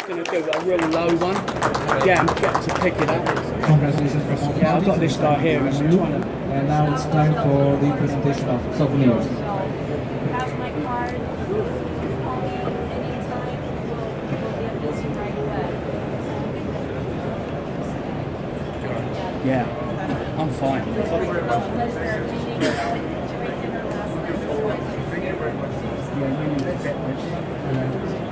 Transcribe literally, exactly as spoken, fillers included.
going to do a real low one. Yeah, and get to pick it up. Congratulations from all Yeah, I've got this guy here. He's trying to... And now it's time for the presentation of souvenirs. Have my card. Call me anytime. We'll get this right away. Yeah, I'm fine. Yeah, you need to get this.